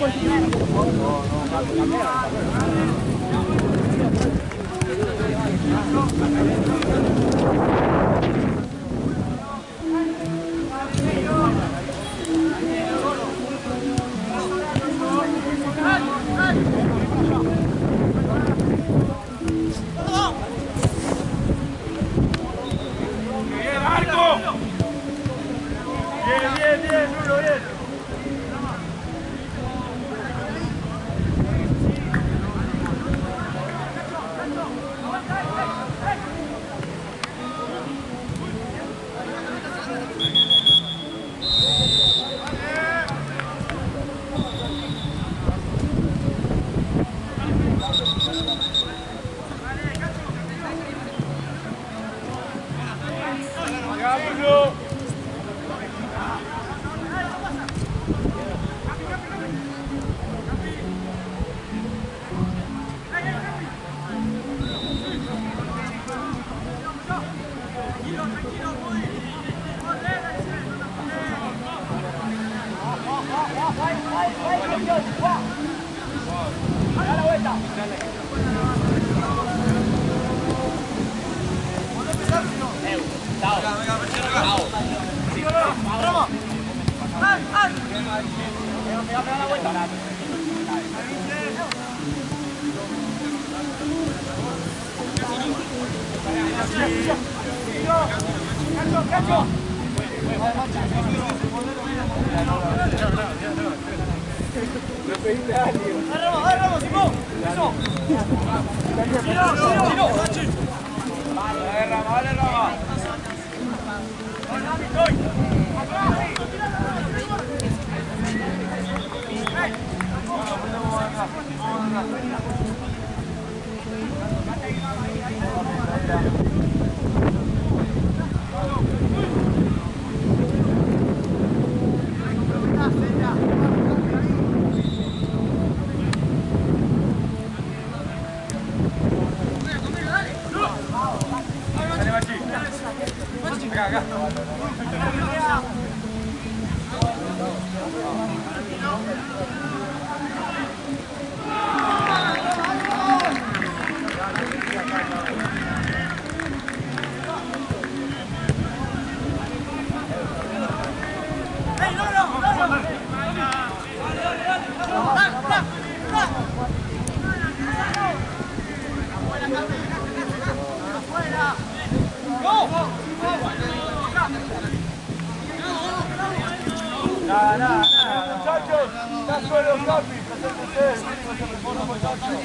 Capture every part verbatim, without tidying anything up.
Nada, nada, nada, muchachos, ya suelo Capi, presente ustedes, muchachos.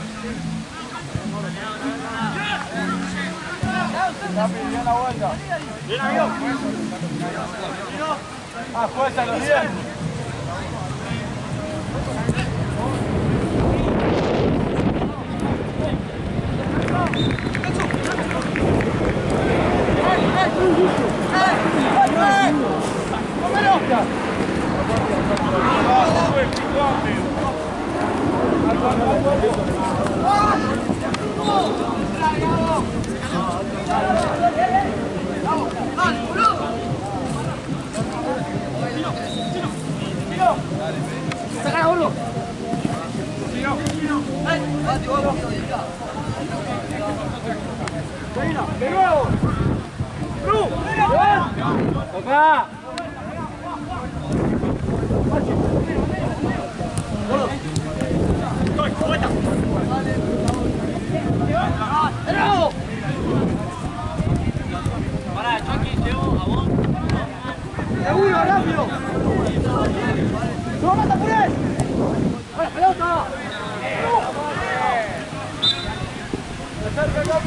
Capi, bien la vuelta. Bien avión. Ah, fuerza los diez. ¡Saca, gordo! ¡De nuevo! ¡Ru! ¡Toca! Pará, Chucky, llevo a vos. ¡Seguro, rápido! ¡No mata por él! ¡A la pelota! ¡Acerca, Capi!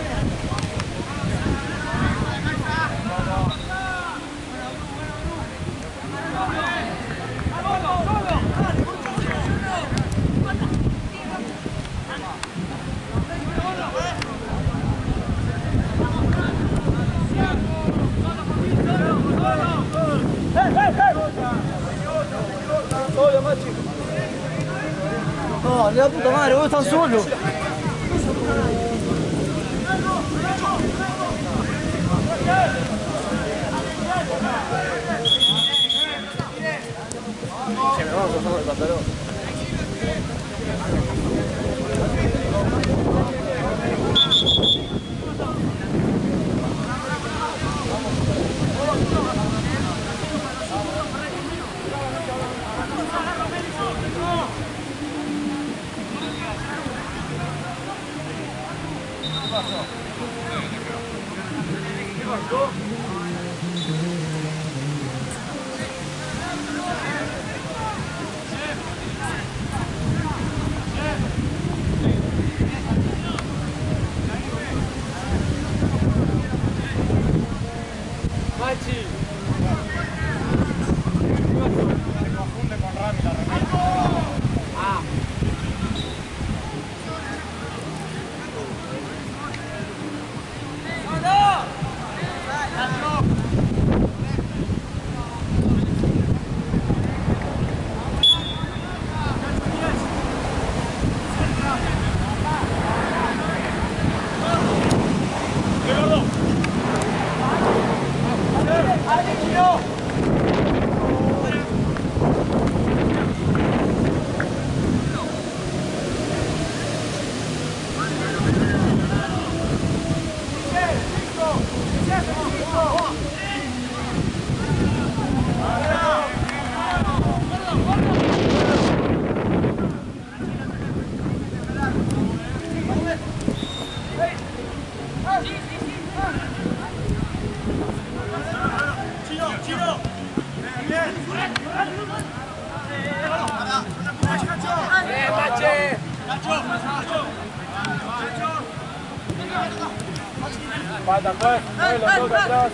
No, le da puta madre, vos estás solo. Se me va a pasar el pantalón. Falta, pues, mueve los dos atrás.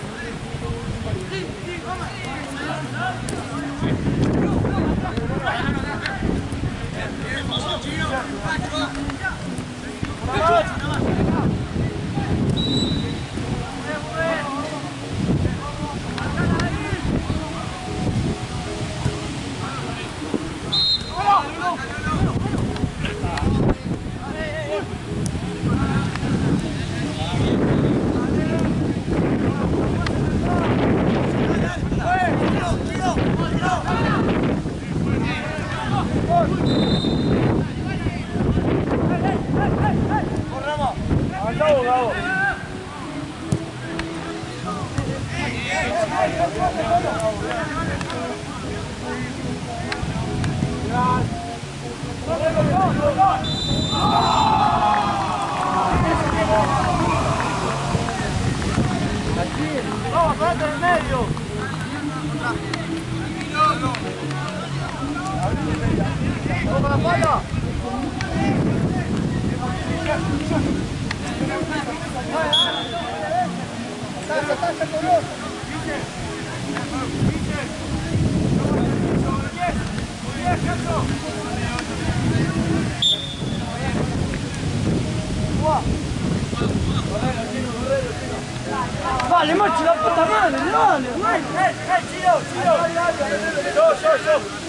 Vamos, ponete en el medio. Vamos para la pala. Tacha, tacha, color. Vale, macho, la puta madre, dale. ¡Eh, eh, Chino, Chino! ¡Yo, yo, yo!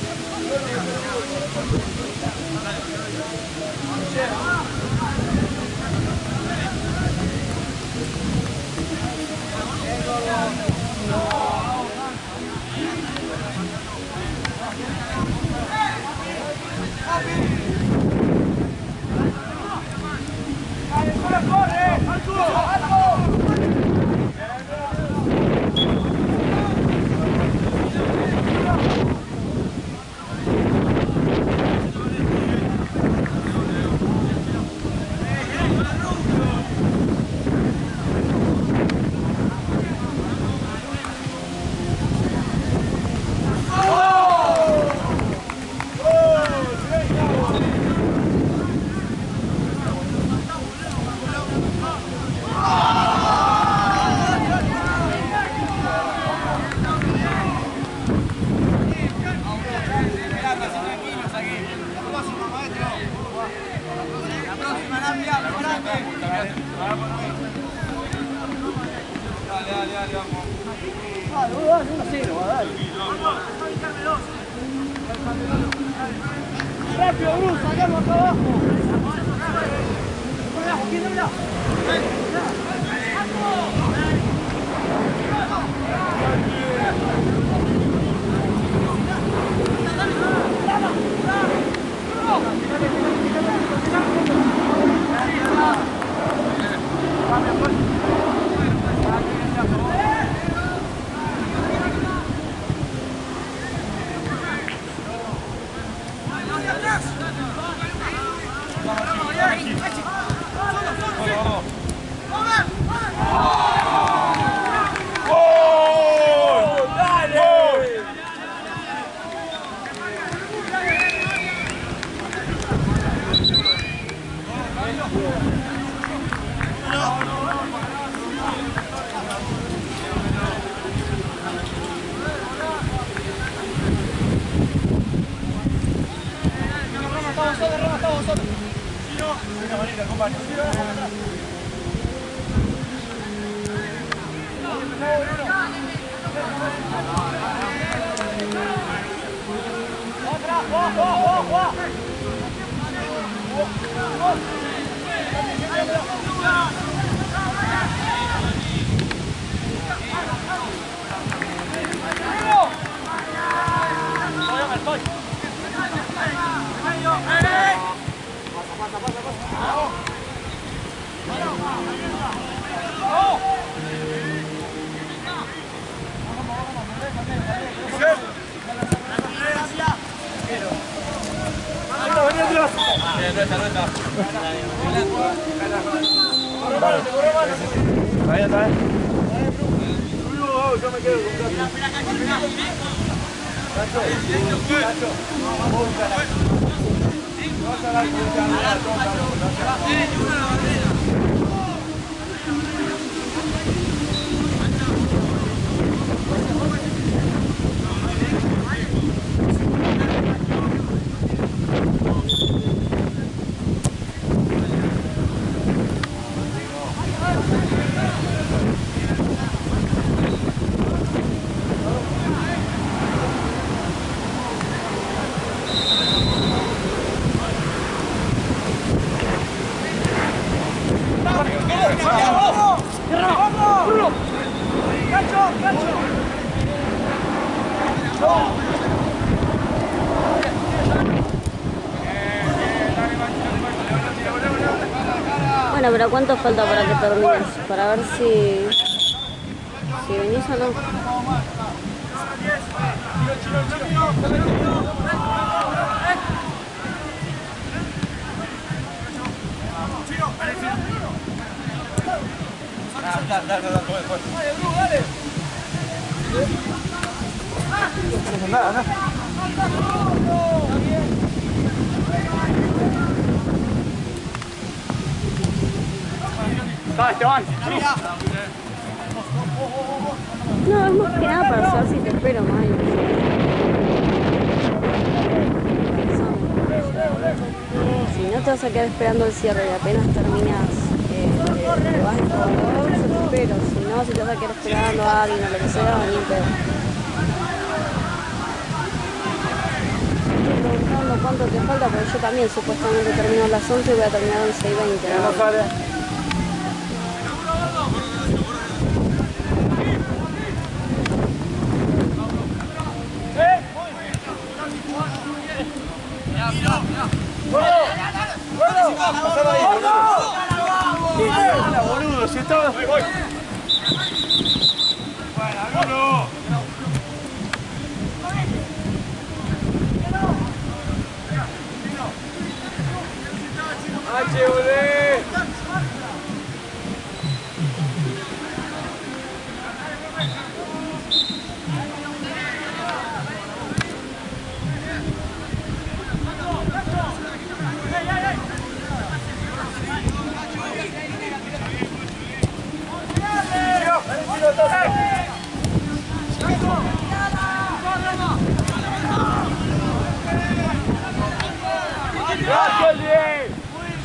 Rápido, Bruce, sacamos acá abajo. ¡Oh! Ahí, acompaña. Otra, ¡juá, juá, juá, juá! Pasa, pasa, pasa. Está bien, está bien. Yo me quedo con Cacho, Cacho, vamos a vas a dar Bueno, pero ¿cuánto falta para que termines? Para ver si, si venís o no. Dale, dale, dale, dale. Anda, anda. Dale, Esteban. No, es más que nada para saber si te espero más. Si no te vas a quedar esperando el cierre y apenas terminas, eh, te vas a jugador, yo te espero. Si no, si te vas a quedar esperando a alguien o lo que sea, ni pedo. Estoy preguntando cuánto te falta, porque yo también supuestamente termino a las once y voy a terminar a once y veinte. No sale. Boludo, si estaba... Voy, voy. Bueno, Bruno. H, olé. Gracias, Diego.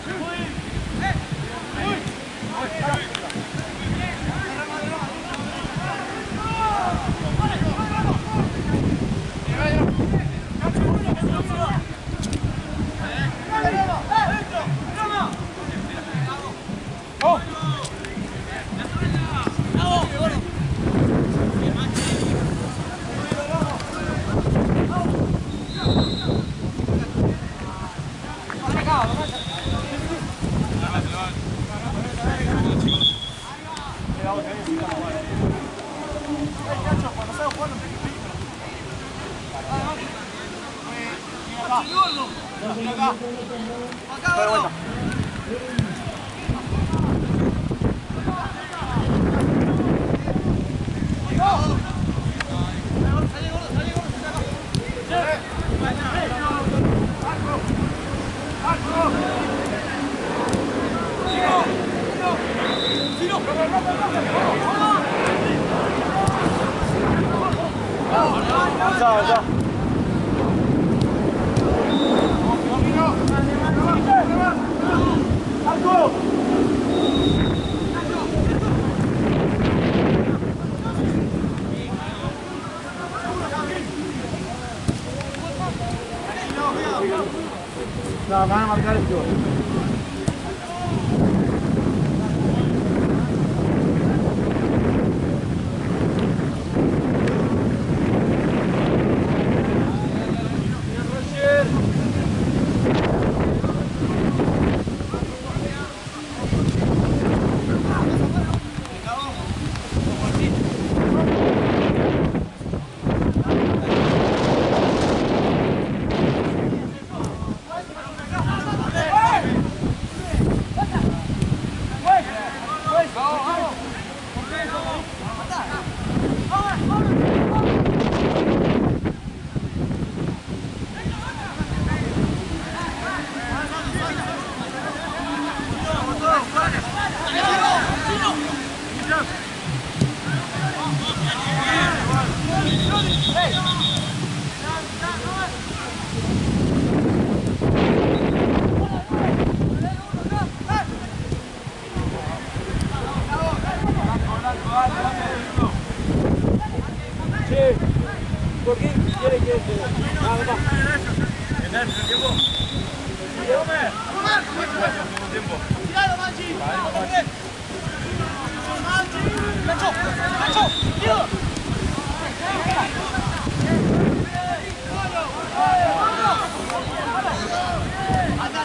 Ya, ya. ¡Marco! No, van a marcar el gol. ¿Por qué quiere que este? Ah, va. ¿Qué tal? ¿El tiempo? Sí, hombre. ¿Cuánto tiempo? ¡Tirado, Manchi! ¡Vale! ¡Manchi! ¡Nacho! ¡Nacho! ¡Tiro! ¡Anda,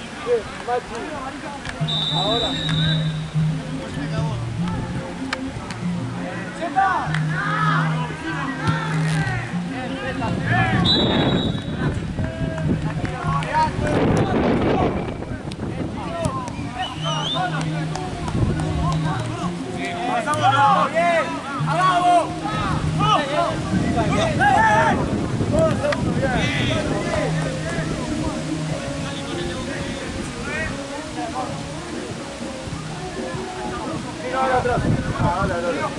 Ahora. ¡Pasamos! ¡Bien! ¡Abajo! Ahora atrás. Ahora, ahora.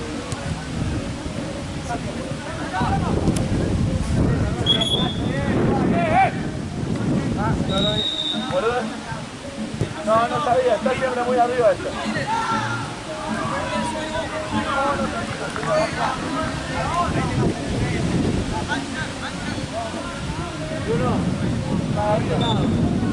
No, no sabía, está siempre muy arriba esto. Uno, para este lado.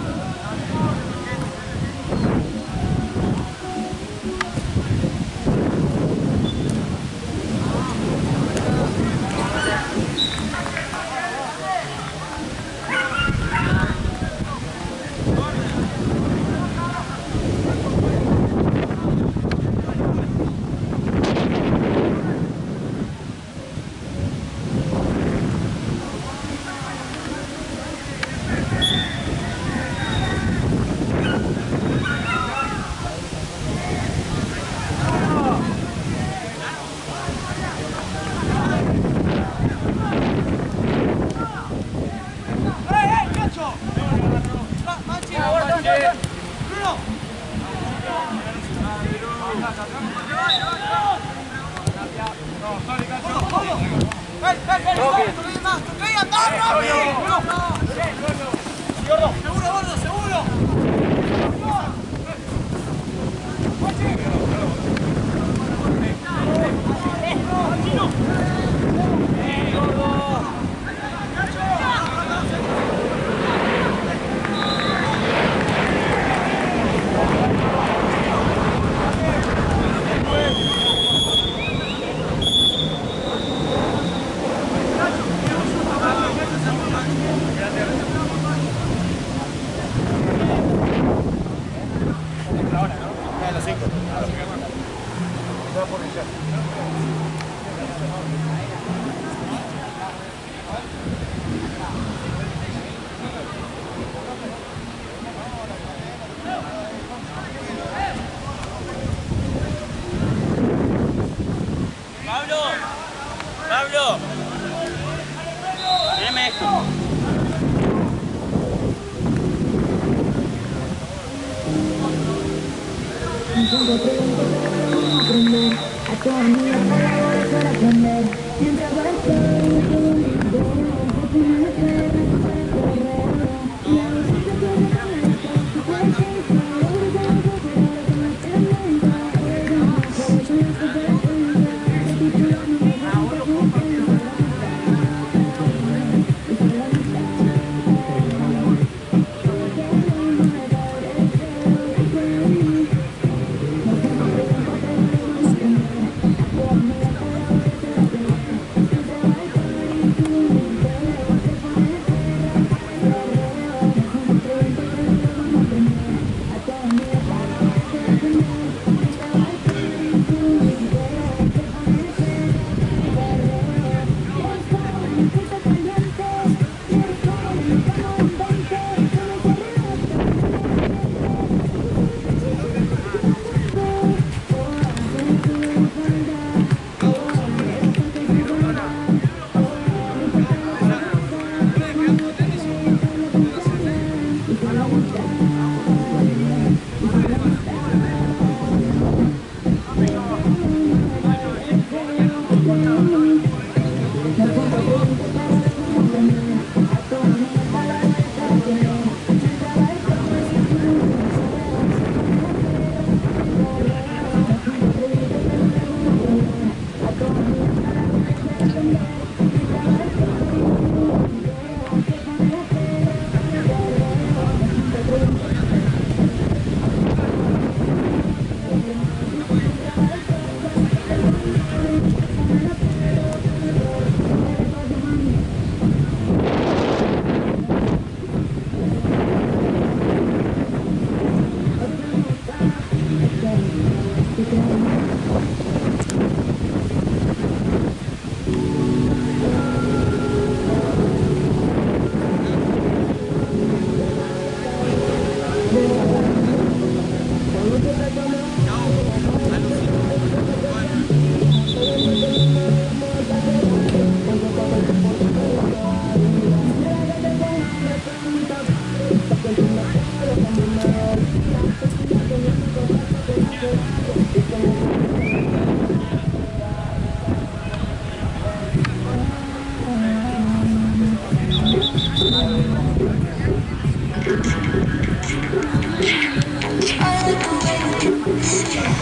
Seguro, gordo, seguro. Pablo, Pablo, dime esto. A todas mis palabras para aprender, mientras va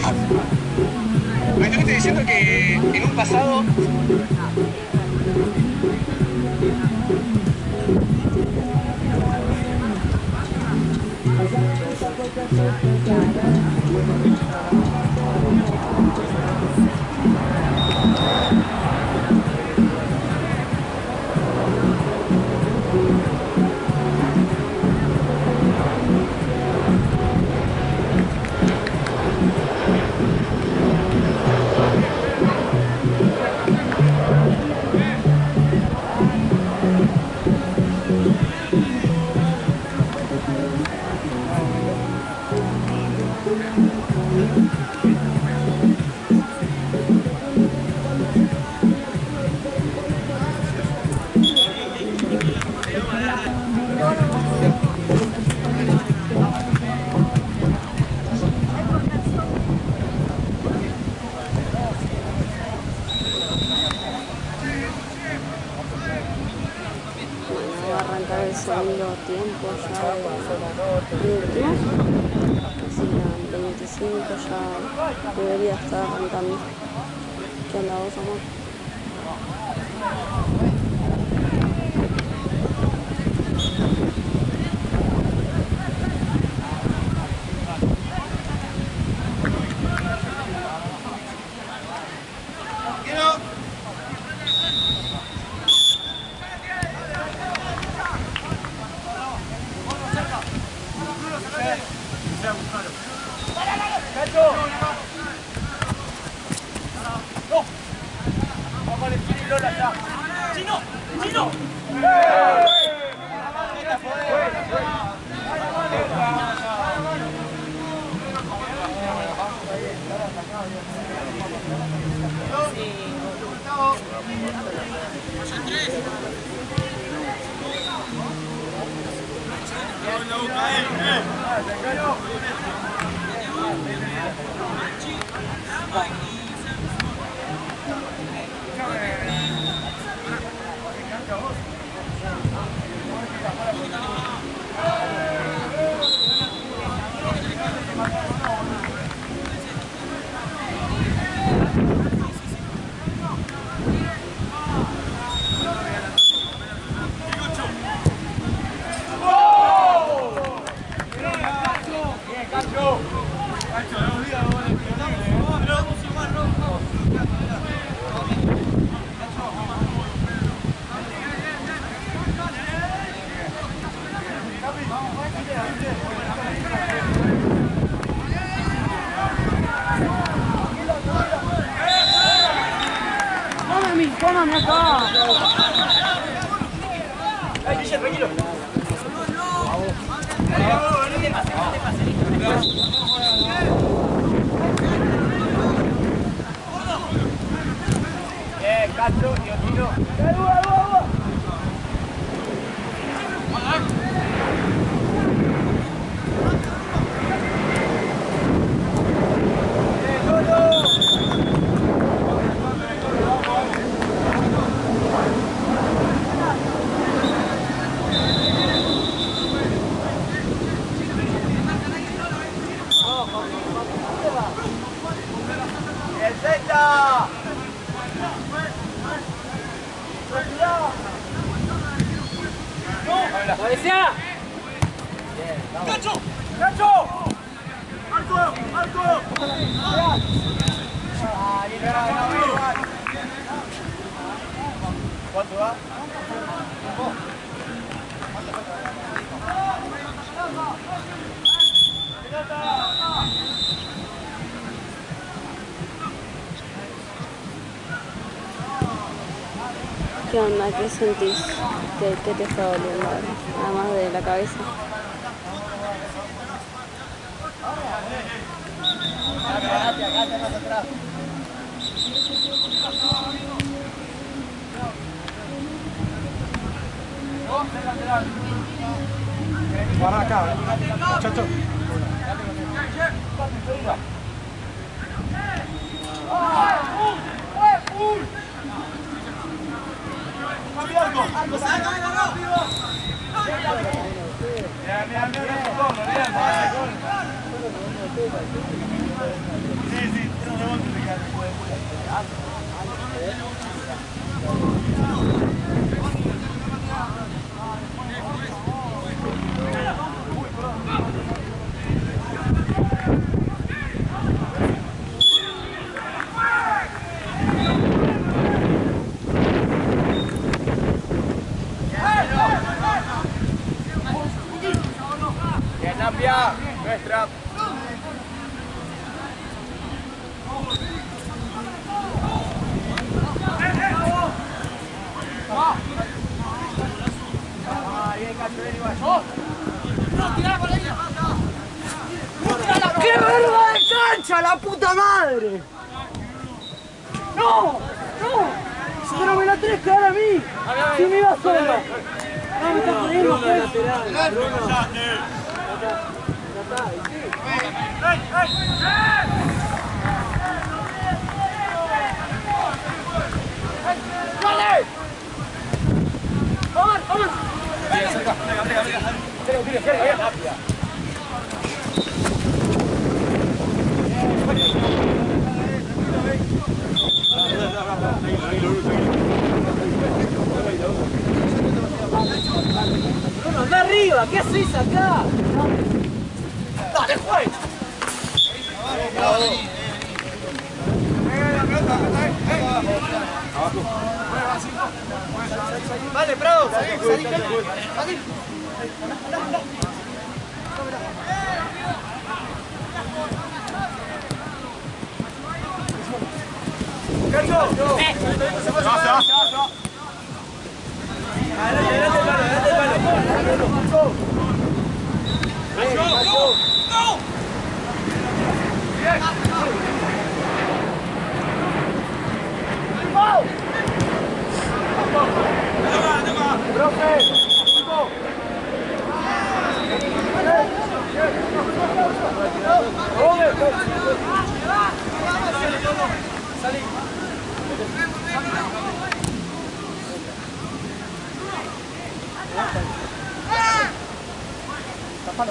Me estuviste diciendo que en un pasado... El segundo tiempo ya de último, así a veinticinco ya debería estar arrancando. ¿Qué onda vos, amor? ¡Chino! ¡Chino! ¡Póngame acá! ¡Ay, Guille, tranquilo! Bien, Cacho, tío, tiro. ¡Agua, agua, agua! ¡El Z! ¡Policía! ¡Cacho! ¡Cacho! ¡Alto! ¡Alto! ¿Cuánto va? ¿Qué onda? ¿Qué sentís? ¿Qué, qué te está doliendo ahora? Nada más de la cabeza. Para acá, muchacho. Sí, ¡Qué verga de cancha, la puta madre! ¡No! ¡No! ¡Pero me la tenés que dar a mí! ¡Si me iba solo! ¡No, me estás poniendo, pues! ¡Dale! ¡Vamos, vamos! Bien, cerca. Venga, venga, venga. Tira, tira, tira, tira. Bruno, anda arriba, ¿qué haces acá? ¡Dale, juez! Vale, Prado, salí, salí, salí. ¡Cacho! Se va, se va, se va, se va. Adelante, adelante, adelante, adelante. ¡Go! ¡Go! ¡Go! ¡Bien! ¡Go! ¡Profe! ¡Go! ¡Salí! ¡Tapalo!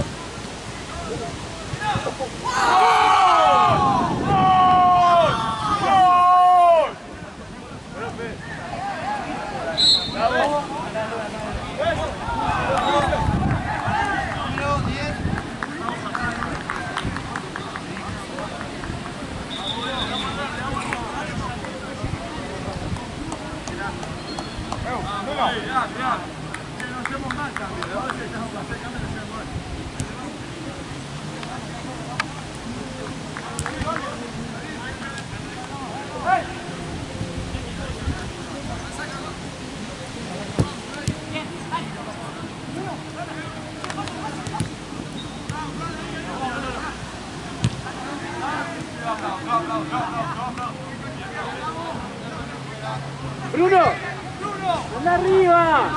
Bruno, anda arriba.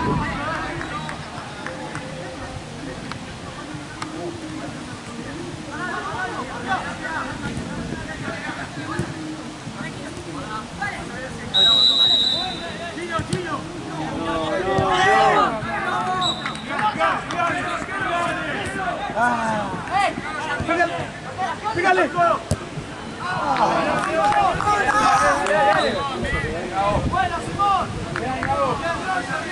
Chino, chino. Pégale. Bueno, Simón. Bien, gracias,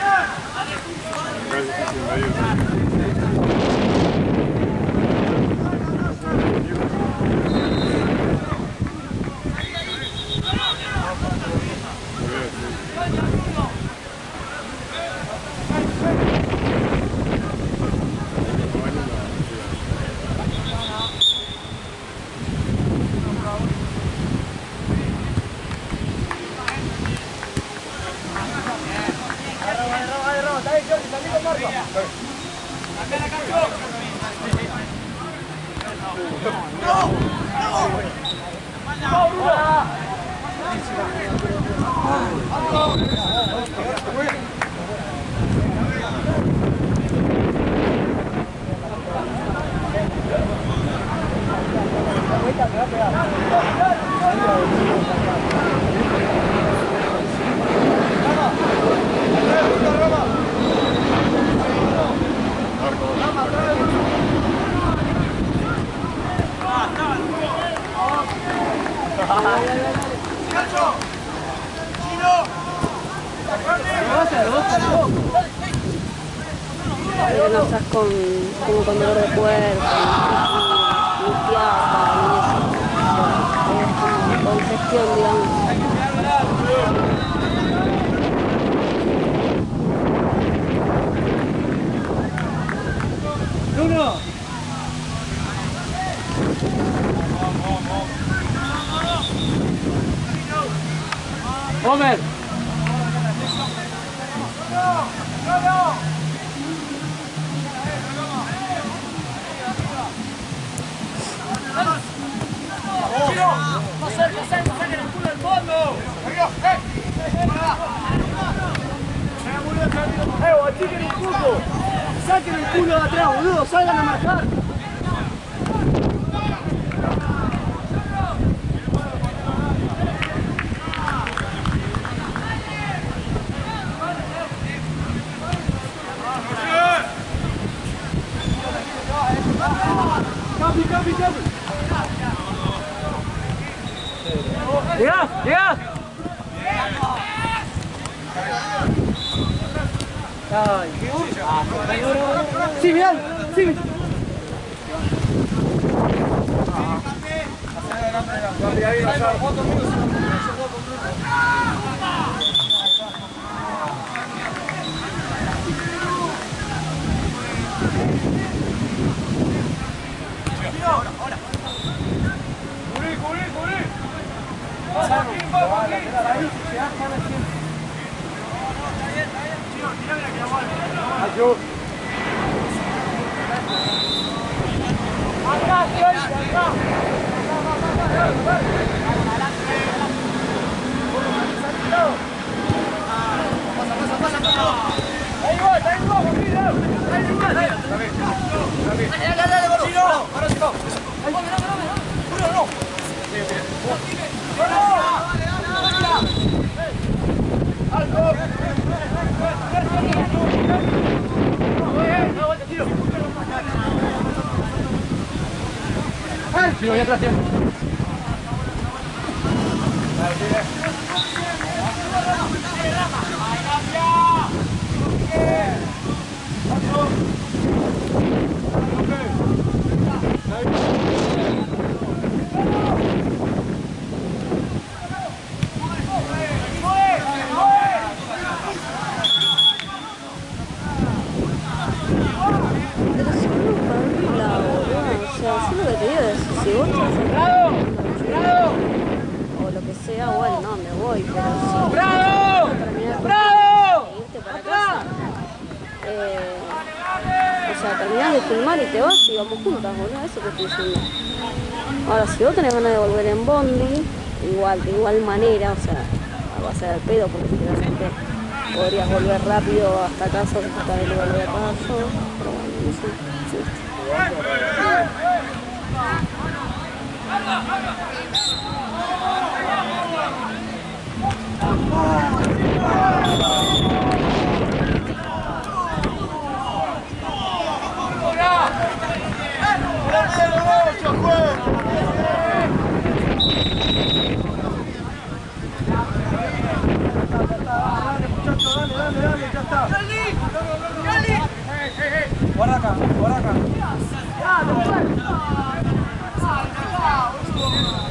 Porque no estás con, como con dolor de cuerpo, limpiada, congestión, digamos. Bruno. Homer. ¡Más cerca, cerca! ¡Saquen el culo del fondo! ¡Eh, achiquen un poco! ¡Saquen el culo de atrás, boludo! ¡Salgan a marcar! ¡Capi, capi, capi! ¡Llegás! ¡Llegás! Ay, qué urge. Sí, mirá, sí. Cubrí, cubrí, cubrí. Vamos aquí, vamos aquí. Ahí, si llegás, van a siempre. Ayú. Acá, tío, acá. Ahí va, ahí va, Joaquín, ahí va, ahí va. Dale, dale, Gorchino. Ahora sí va. Ahí va, mirá, mirá, mirá. Uno, no. Alto. Sí, voy atrás, tío. Si vos estás acá, o lo que sea, bueno, no, me voy, pero si ¡Bravo! terminar ¡Bravo! de irte para casa, eh, o sea, terminás de filmar y te vas y vamos juntas, boludo, eso te estoy diciendo. Ahora, si vos tenés ganas de volver en bondi, igual, de igual manera, o sea, va a ser el pedo porque finalmente podrías volver rápido hasta casa, hasta de volver a casa, pero bueno, no sé, sí. Guarda acá, guarda acá.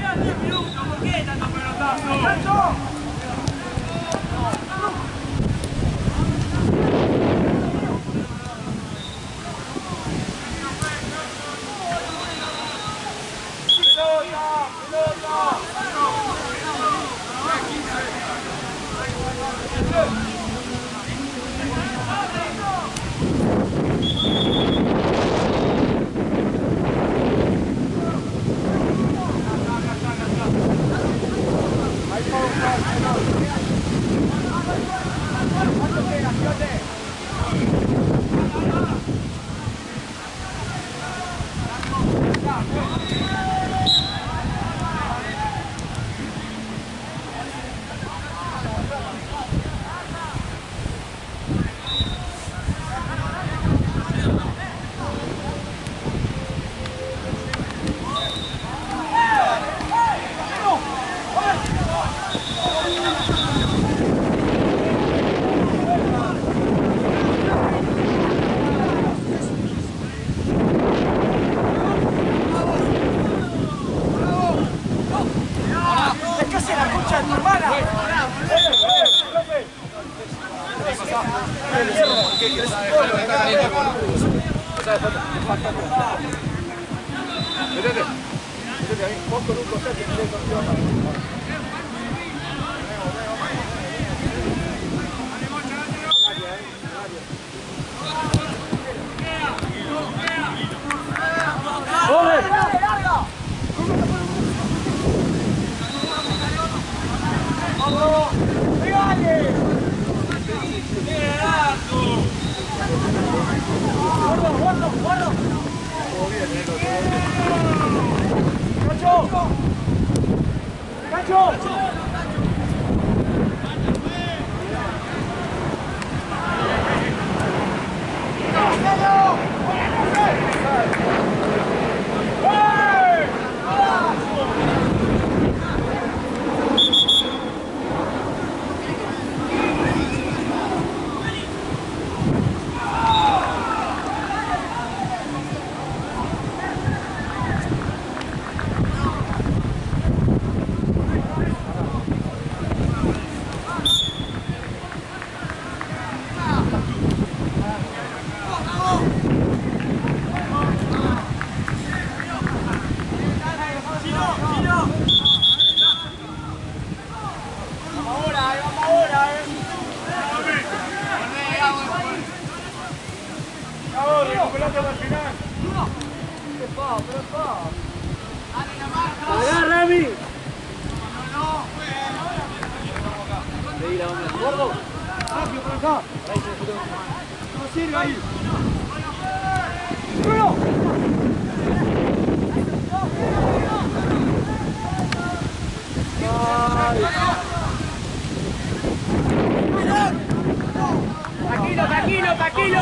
Tranquilo, tranquilo, tranquilo.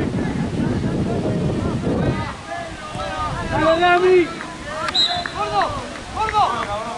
¡Dale, Rami! ¡Gordo! ¡Gordo!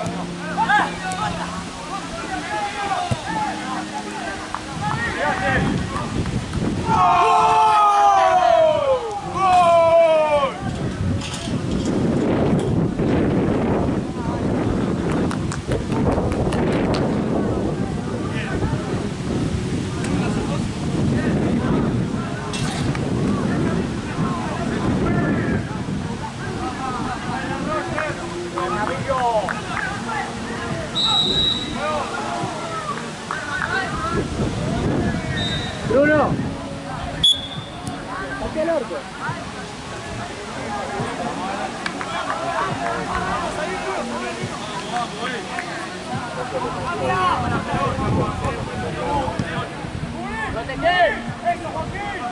Bruno, ¿a el arco? ¡Protege! ¡Eso, Joaquín!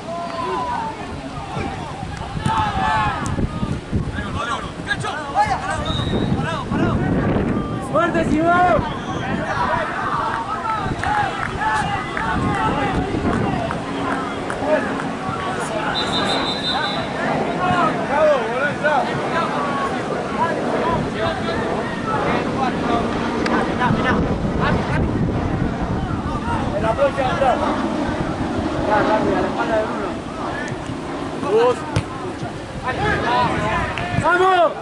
¡Cacho! ¡Vaya! ¡Vamos!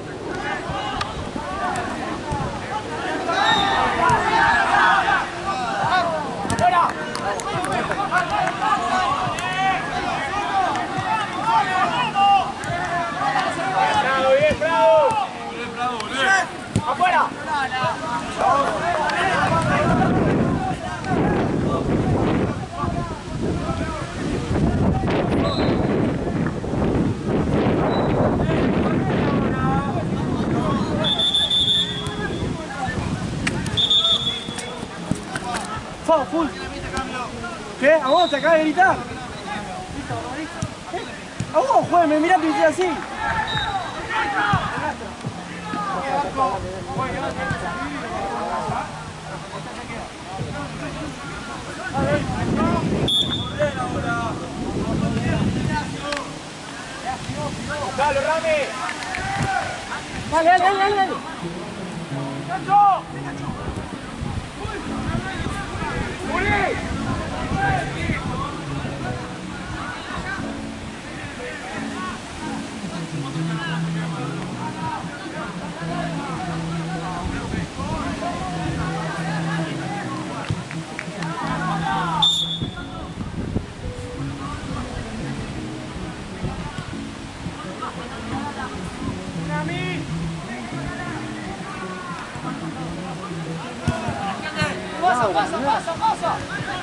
¡Afuera! Full, full. ¿Qué? ¿A vos te acabas de gritar? ¿A vos, juez? Me miraste y hice así. Dale, Rami. Dale, dale, dale, dale. ¡Cacho! ¡Juli! ¡Pasa, pasa, pasa, pasa!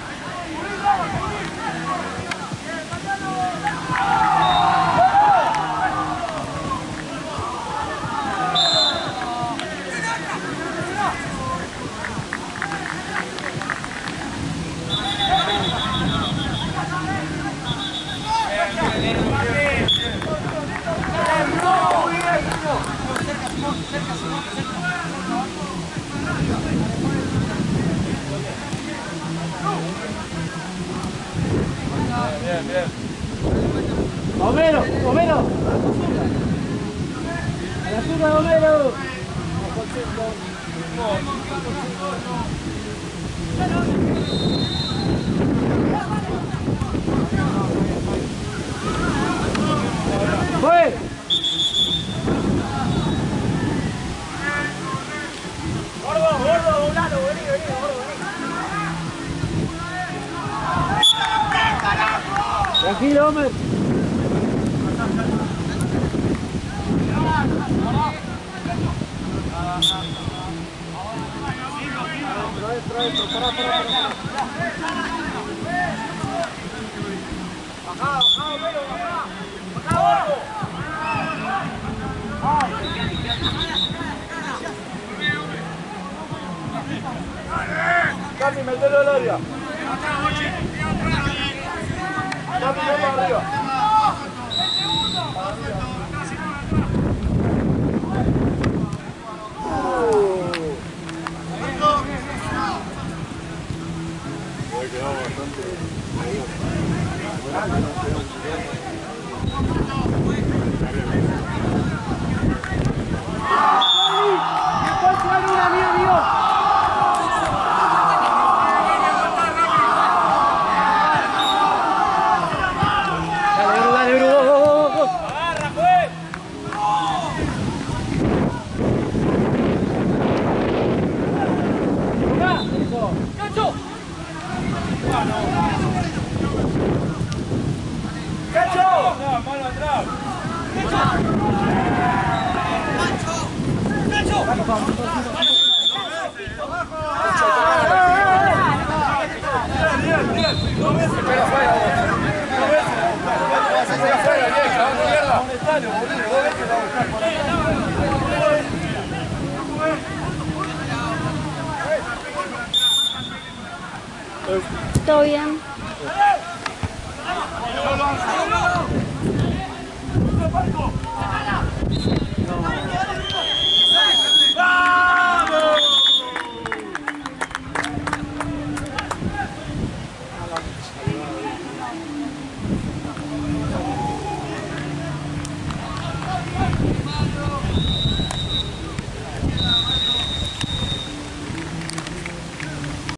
Bien, bien. Homero, Homero. A la zurda, Homero. ¡Fue! Gordo, gordo, doblalo, vení, vení, gordo, vení. Tranquilo, hombre. Bajá, bajá, Homero, bajá. Bajá, gordo. Casi, metelo al área. Casi, metelo arriba. ¿Todo bien?